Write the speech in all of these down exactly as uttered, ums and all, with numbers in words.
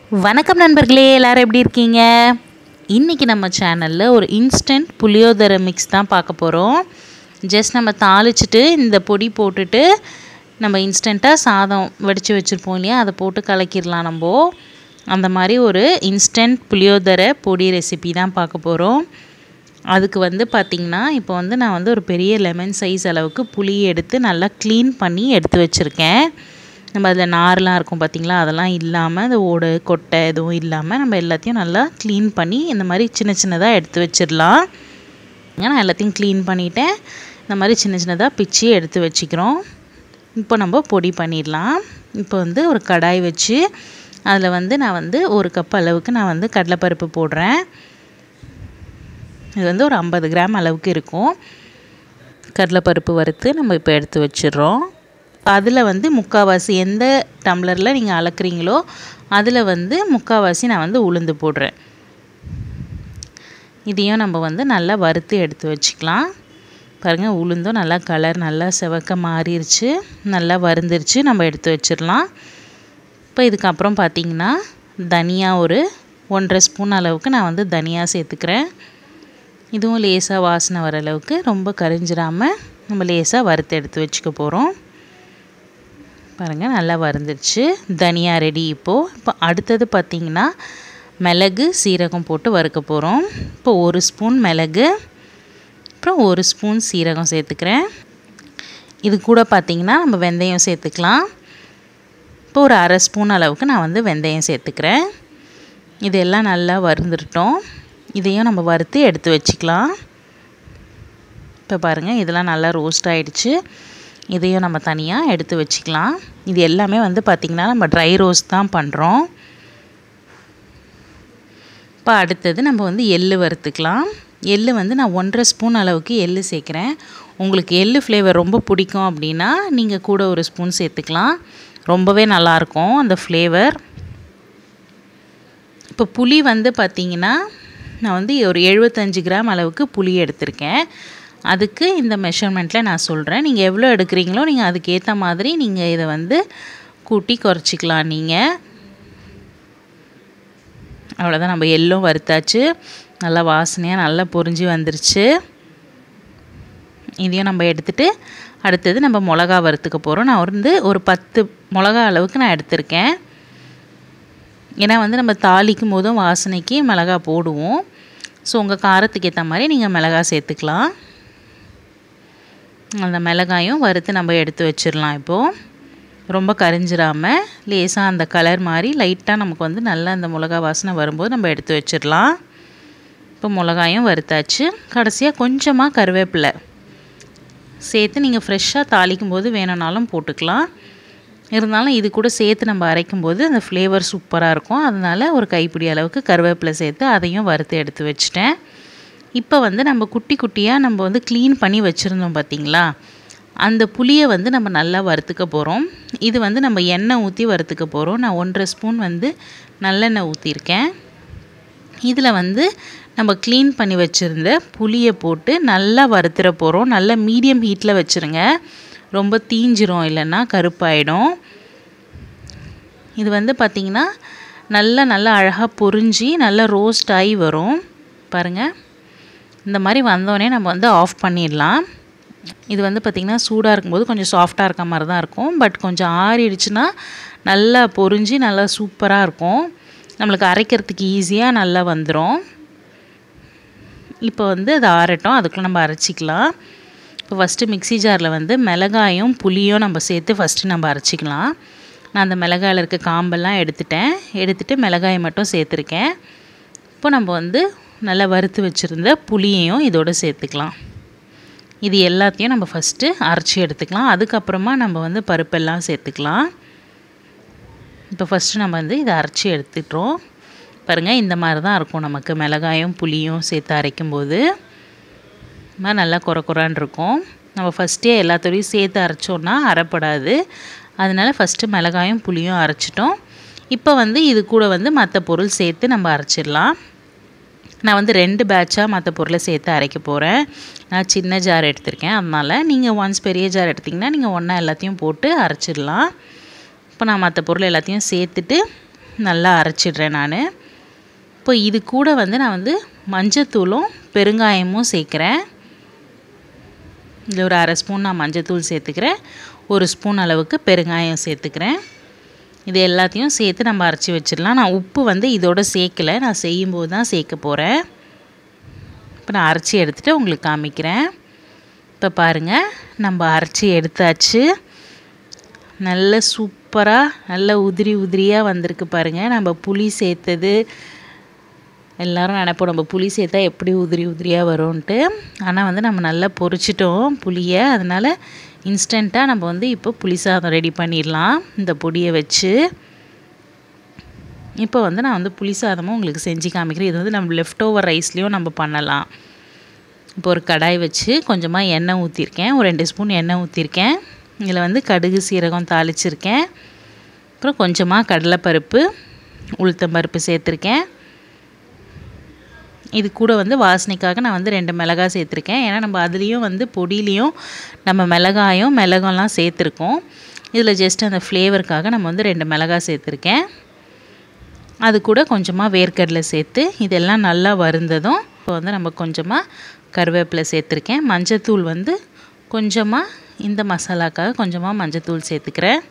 வணக்கம் நண்பர்களே, எல்லாரும் எப்படி இருக்கீங்க? இன்றைக்கி நம்ம சேனலில் ஒரு இன்ஸ்டன்ட் புளியோதரை மிக்ஸ் தான் பார்க்க போகிறோம். ஜஸ்ட் நம்ம தாளிச்சிட்டு இந்த பொடி போட்டுட்டு நம்ம இன்ஸ்டண்ட்டாக சாதம் வடித்து வச்சுருப்போம் இல்லையா, அதை போட்டு கலக்கிடலாம். நம்ம அந்த மாதிரி ஒரு இன்ஸ்டன்ட் புளியோதரை பொடி ரெசிபி தான் பார்க்க போகிறோம். அதுக்கு வந்து பார்த்திங்கன்னா, இப்போ வந்து நான் வந்து ஒரு பெரிய லெமன் சைஸ் அளவுக்கு புளி எடுத்து நல்லா க்ளீன் பண்ணி எடுத்து வச்சுருக்கேன். நம்ம அதில் நார்லாம் இருக்கும் பார்த்திங்களா, அதெல்லாம் இல்லாமல், அந்த ஓடு கொட்டை எதுவும் இல்லாமல் நம்ம எல்லாத்தையும் நல்லா க்ளீன் பண்ணி இந்த மாதிரி சின்ன சின்னதாக எடுத்து வச்சிடலாம். நான் எல்லாத்தையும் க்ளீன் பண்ணிவிட்டேன். இந்த மாதிரி சின்ன சின்னதாக பிச்சு எடுத்து வச்சுக்கிறோம். இப்போ நம்ம பொடி பண்ணிடலாம். இப்போ வந்து ஒரு கடாய் வச்சு அதில் வந்து நான் வந்து ஒரு கப் அளவுக்கு நான் வந்து கடலைப்பருப்பு போடுறேன். இது வந்து ஒரு ஐம்பது கிராம் அளவுக்கு இருக்கும். கடலைப்பருப்பு வறுத்து நம்ம இப்போ எடுத்து வச்சிடுறோம். அதில் வந்து முக்கால்வாசி எந்த டம்ளரில் நீங்கள் அளக்குறீங்களோ அதில் வந்து முக்கால்வாசி நான் வந்து உளுந்து போடுறேன். இதையும் நம்ம வந்து நல்லா வறுத்து எடுத்து வச்சுக்கலாம். பாருங்கள், உளுந்தும் நல்லா கலர் நல்லா செவக்க மாறிடுச்சு, நல்லா வறுந்துருச்சு. நம்ம எடுத்து வச்சிடலாம். இப்போ இதுக்கப்புறம் பார்த்திங்கன்னா தனியா ஒரு ஒன்றரை ஸ்பூன் அளவுக்கு நான் வந்து தனியா சேர்த்துக்கிறேன். இதுவும் லேசாக வாசனை வர அளவுக்கு, ரொம்ப கரிஞ்சிடாமல் நம்ம லேசாக வறுத்து எடுத்து வச்சுக்க போகிறோம். பாருங்கள், நல்லா வறுந்துருச்சு. தனியா ரெடி. இப்போது இப்போ அடுத்தது பார்த்திங்கன்னா மிளகு சீரகம் போட்டு வறுக்க போகிறோம். இப்போ ஒரு ஸ்பூன் மிளகு, அப்புறம் ஒரு ஸ்பூன் சீரகம் சேர்த்துக்கிறேன். இது கூட பார்த்திங்கன்னா நம்ம வெந்தயம் சேர்த்துக்கலாம். இப்போ ஒரு அரை ஸ்பூன் அளவுக்கு நான் வந்து வெந்தயம் சேர்த்துக்கிறேன். இதெல்லாம் நல்லா வறுந்துட்டோம். இதையும் நம்ம வறுத்து எடுத்து வச்சுக்கலாம். இப்போ பாருங்கள், இதெல்லாம் நல்லா ரோஸ்ட் ஆகிடுச்சு. இதையும் நம்ம தனியாக எடுத்து வச்சுக்கலாம். இது எல்லாமே வந்து பார்த்திங்கன்னா நம்ம ட்ரை ரோஸ்ட் தான் பண்ணுறோம். இப்போ அடுத்தது நம்ம வந்து எள்ளு வறுத்துக்கலாம். எள்ளு வந்து நான் ஒன்றரை ஸ்பூன் அளவுக்கு எள்ளு சேர்க்குறேன். உங்களுக்கு எள்ளு ஃப்ளேவர் ரொம்ப பிடிக்கும் அப்படின்னா நீங்கள் கூட ஒரு ஸ்பூன் சேர்த்துக்கலாம். ரொம்பவே நல்லாயிருக்கும் அந்த ஃப்ளேவர். இப்போ புளி வந்து பார்த்திங்கன்னா நான் வந்து ஒரு எழுபத்தஞ்சு கிராம் அளவுக்கு புளி எடுத்திருக்கேன். அதுக்கு இந்த மெஷர்மெண்ட்டில் நான் சொல்கிறேன். நீங்கள் எவ்வளோ எடுக்கிறீங்களோ நீங்கள் அதுக்கேற்ற மாதிரி நீங்கள் இதை வந்து கூட்டி குறைச்சிக்கலாம். நீங்கள் அவ்வளோதான். நம்ம எள்ளும் வறுத்தாச்சு, நல்லா வாசனையாக நல்லா பொரிஞ்சு வந்துருச்சு. இதையும் நம்ம எடுத்துகிட்டு அடுத்தது நம்ம மிளகா வறுத்துக்க போகிறோம். நான் வந்து ஒரு பத்து மிளகா அளவுக்கு நான் எடுத்திருக்கேன். ஏன்னா வந்து நம்ம தாளிக்கும் போதும் வாசனைக்கு மிளகா போடுவோம். ஸோ உங்கள் காரத்துக்கு ஏற்ற மாதிரி நீங்கள் மிளகா சேர்த்துக்கலாம். அந்த மிளகாயும் வறுத்து நம்ம எடுத்து வச்சிடலாம். இப்போது ரொம்ப கரிஞ்சிடாமல் லேசாக அந்த கலர் மாதிரி லைட்டாக நமக்கு வந்து நல்லா அந்த மிளகா வாசனை வரும்போது நம்ம எடுத்து வச்சிடலாம். இப்போ மிளகாயும் வறுத்தாச்சு. கடைசியாக கொஞ்சமாக கருவேப்பிலை சேர்த்து நீங்கள் ஃப்ரெஷ்ஷாக தாளிக்கும் போது வேணும்னாலும் போட்டுக்கலாம். இருந்தாலும் இது கூட சேர்த்து நம்ம அரைக்கும்போது அந்த ஃப்ளேவர் சூப்பராக இருக்கும். அதனால் ஒரு கைப்பிடி அளவுக்கு கருவேப்பிலை சேர்த்து அதையும் வறுத்து எடுத்து வச்சிட்டேன். இப்போ வந்து நம்ம குட்டி குட்டியாக நம்ம வந்து க்ளீன் பண்ணி வச்சுருந்தோம் பார்த்திங்களா, அந்த புளியை வந்து நம்ம நல்லா வறுத்துக்க போகிறோம். இது வந்து நம்ம எண்ணெய் ஊற்றி வறுத்துக்க போகிறோம். நான் ஒன்றரை ஸ்பூன் வந்து நல்லெண்ணெய் ஊற்றிருக்கேன். இதில் வந்து நம்ம க்ளீன் பண்ணி வச்சுருந்த புளியை போட்டு நல்லா வறுத்துற போகிறோம். நல்லா மீடியம் ஹீட்டில் வச்சுருங்க, ரொம்ப தீஞ்சிரும், இல்லைன்னா கருப்பாயிடும். இது வந்து பார்த்திங்கன்னா நல்லா நல்லா அழகாக பொரிஞ்சு நல்லா ரோஸ்ட் ஆகி வரும். பாருங்கள், இந்த மாதிரி வந்தோடனே நம்ம வந்து ஆஃப் பண்ணிடலாம். இது வந்து பார்த்திங்கன்னா சூடாக இருக்கும்போது கொஞ்சம் சாஃப்டாக இருக்க மாதிரி தான் இருக்கும். பட் கொஞ்சம் ஆறிடுச்சுன்னா நல்லா பொரிஞ்சு நல்லா சூப்பராக இருக்கும். நம்மளுக்கு அரைக்கிறதுக்கு ஈஸியாக நல்லா வந்துடும். இப்போ வந்து அது ஆறட்டும், அதுக்குள்ளே நம்ம அரைச்சிக்கலாம். இப்போ ஃபஸ்ட்டு மிக்ஸி ஜாரில் வந்து மிளகாயும் புளியும் நம்ம சேர்த்து ஃபஸ்ட்டு நம்ம அரைச்சிக்கலாம். நான் அந்த மிளகாயில் இருக்க காம்பெல்லாம் எடுத்துட்டேன். எடுத்துகிட்டு மிளகாயை மட்டும் சேர்த்துருக்கேன். இப்போ நம்ம வந்து நல்லா வறுத்து வச்சுருந்த புளியையும் இதோடு சேர்த்துக்கலாம். இது எல்லாத்தையும் நம்ம ஃபஸ்ட்டு அரைச்சி எடுத்துக்கலாம். அதுக்கப்புறமா நம்ம வந்து பருப்பெல்லாம் சேர்த்துக்கலாம். இப்போ ஃபஸ்ட்டு நம்ம வந்து இதை அரைச்சி எடுத்துட்டோம். பாருங்கள், இந்த மாதிரி தான் இருக்கும் நமக்கு மிளகாயும் புளியும் சேர்த்து அரைக்கும்போது. இது மாதிரி நல்லா குறை குறான்னு இருக்கும். நம்ம ஃபஸ்ட்டே எல்லாத்தோடையும் சேர்த்து அரைச்சோன்னா அரைப்படாது. அதனால் ஃபஸ்ட்டு மிளகாயும் புளியும் அரைச்சிட்டோம். இப்போ வந்து இது கூட வந்து மற்ற பொருள் சேர்த்து நம்ம அரைச்சிடலாம். நான் வந்து ரெண்டு பேட்சாக மற்ற பொருளை சேர்த்து அரைக்க போகிறேன். நான் சின்ன ஜார் எடுத்திருக்கேன். அதனால் நீங்கள் ஒன்ஸ் பெரிய ஜார் எடுத்திங்கன்னா நீங்கள் ஒன்றா எல்லாத்தையும் போட்டு அரைச்சிடலாம். இப்போ நான் மற்ற பொருள் எல்லாத்தையும் சேர்த்துட்டு நல்லா அரைச்சிடுறேன் நான். இப்போ இது கூட வந்து நான் வந்து மஞ்சத்தூளும் பெருங்காயமும் சேர்க்குறேன். இதில் ஒரு அரை ஸ்பூன் நான் மஞ்சத்தூள் சேர்த்துக்கிறேன், ஒரு ஸ்பூன் அளவுக்கு பெருங்காயம் சேர்த்துக்கிறேன். இது எல்லாத்தையும் சேர்த்து நம்ம அரைச்சி வச்சிடலாம். நான் உப்பு வந்து இதோட சேர்க்கலை, நான் செய்யும்போது தான் சேர்க்க போகிறேன். இப்போ நான் அரைச்சி எடுத்துகிட்டு உங்களுக்கு காமிக்கிறேன். இப்போ பாருங்கள், நம்ம அரைச்சி எடுத்தாச்சு. நல்ல சூப்பராக நல்ல உதிரி உதிரியாக வந்திருக்கு பாருங்கள். நம்ம புளி சேர்த்தது எல்லோரும் நினைப்போம் நம்ம புளி சேர்த்தா எப்படி உதிரி உதிரியாக வரும்ன்ட்டு. ஆனால் வந்து நம்ம நல்லா பொரிச்சிட்டோம் புளியை. அதனால் இன்ஸ்டண்ட்டாக நம்ம வந்து இப்போ புளி சாதம் ரெடி பண்ணிடலாம் இந்த பொடியை வச்சு. இப்போ வந்து நான் வந்து புளி சாதமும் உங்களுக்கு செஞ்சு காமிக்கிறேன். இது வந்து நம்ம லெஃப்ட் ஓவர் ரைஸ்லேயும் நம்ம பண்ணலாம். இப்போ ஒரு கடாய் வச்சு கொஞ்சமாக எண்ணெய் ஊற்றிருக்கேன், ஒரு ரெண்டு ஸ்பூன் எண்ணெய் ஊற்றிருக்கேன். இதில் வந்து கடுகு சீரகம் தாளிச்சிருக்கேன். அப்புறம் கொஞ்சமாக கடலைப்பருப்பு உளுத்தம்பருப்பு சேர்த்துருக்கேன். இது கூட வந்து வாசனைக்காக நான் வந்து ரெண்டு மிளகாய் சேர்த்துருக்கேன். ஏன்னா நம்ம அதுலேயும் வந்து பொடியிலையும் நம்ம மிளகாயும் மிளகெல்லாம் சேர்த்துருக்கோம். இதில் ஜஸ்ட் அந்த ஃப்ளேவருக்காக நம்ம வந்து ரெண்டு மிளகாய் சேர்த்துருக்கேன். அது கூட கொஞ்சமாக வேர்க்கடலை சேர்த்து இதெல்லாம் நல்லா வருந்ததும் இப்போ வந்து நம்ம கொஞ்சமாக கருவேப்பிலை சேர்த்துருக்கேன். மஞ்சத்தூள் வந்து கொஞ்சமாக இந்த மசாலாக்காக கொஞ்சமாக மஞ்சத்தூள் சேர்த்துக்கிறேன்.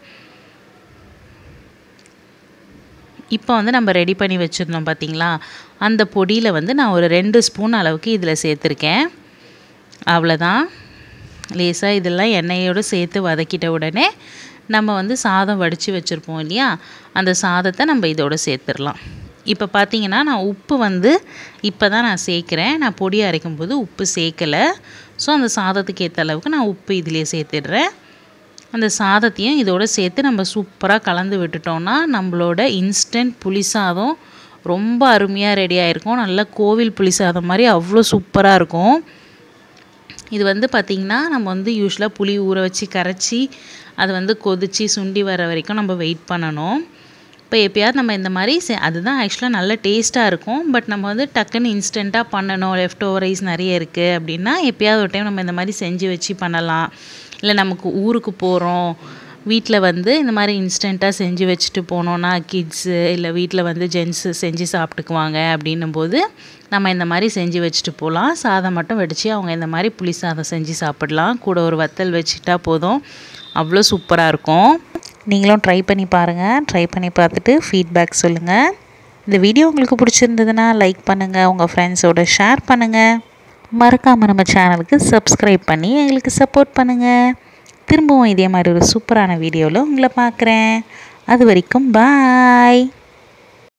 இப்போ வந்து நம்ம ரெடி பண்ணி வச்சுருந்தோம் பார்த்திங்களா, அந்த பொடியில் வந்து நான் ஒரு ரெண்டு ஸ்பூன் அளவுக்கு இதில் சேர்த்துருக்கேன். அவ்வளோதான். லேசாக இதெல்லாம் எண்ணெயோடு சேர்த்து வதக்கிட்ட உடனே நம்ம வந்து சாதம் வடித்து வச்சுருப்போம் இல்லையா, அந்த சாதத்தை நம்ம இதோடு சேர்த்துடலாம். இப்போ பார்த்திங்கன்னா நான் உப்பு வந்து இப்போ தான் நான் சேர்க்குறேன். நான் பொடி அரைக்கும் போது உப்பு சேர்க்கலை. ஸோ அந்த சாதத்துக்கு ஏற்ற அளவுக்கு நான் உப்பு இதிலே சேர்த்துடுறேன். அந்த சாதத்தையும் இதோடு சேர்த்து நம்ம சூப்பராக கலந்து விட்டுட்டோம்னா நம்மளோட இன்ஸ்டன்ட் புளி சாதம் ரொம்ப அருமையாக ரெடி ஆகிருக்கும். நல்லா கோவில் புளி சாதம் மாதிரி அவ்வளோ சூப்பராக இருக்கும். இது வந்து பார்த்திங்கன்னா நம்ம வந்து யூஸ்வலாக புளி ஊற வச்சு கரைச்சி அது வந்து கொதித்து சுண்டி வர வரைக்கும் நம்ம வெயிட் பண்ணணும். இப்போ எப்போயாவது நம்ம இந்த மாதிரி செ அதுதான் ஆக்சுவலாக நல்ல டேஸ்ட்டாக இருக்கும். பட் நம்ம வந்து டக்குன்னு இன்ஸ்டண்ட்டாக பண்ணணும், லெஃப்ட் ஓவர் ரைஸ் நிறைய இருக்குது அப்படின்னா எப்போயாவது ஒரு டைம் நம்ம இந்த மாதிரி செஞ்சு வச்சு பண்ணலாம். இல்லை நமக்கு ஊருக்கு போகிறோம், வீட்டில் வந்து இந்த மாதிரி இன்ஸ்டண்ட்டாக செஞ்சு வச்சுட்டு போனோன்னா கிட்ஸு இல்லை வீட்டில் வந்து ஜென்ஸு செஞ்சு சாப்பிட்டுக்குவாங்க. அப்படின்னும் போது நம்ம இந்த மாதிரி செஞ்சு வச்சுட்டு போகலாம். சாதம் மட்டும் வடித்து அவங்க இந்த மாதிரி புளி சாதம் செஞ்சு சாப்பிடலாம். கூட ஒரு வத்தல் வச்சுட்டா போதும், அவ்வளோ சூப்பராக இருக்கும். நீங்களும் ட்ரை பண்ணி பாருங்கள். ட்ரை பண்ணி பார்த்துட்டு ஃபீட்பேக் சொல்லுங்கள். இந்த வீடியோ உங்களுக்கு பிடிச்சிருந்ததுன்னா லைக் பண்ணுங்கள், உங்கள் ஃப்ரெண்ட்ஸோடு ஷேர் பண்ணுங்கள். மறக்காமல் நம்ம சேனலுக்கு சப்ஸ்கிரைப் பண்ணி எங்களுக்கு சப்போர்ட் பண்ணுங்கள். திரும்பவும் இதே மாதிரி ஒரு சூப்பரான வீடியோவில் உங்களை பார்க்குறேன். அது வரைக்கும் பாய்.